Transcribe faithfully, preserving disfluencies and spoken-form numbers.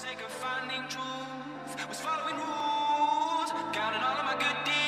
sake of finding truth, was following rules, counting all of my good deeds.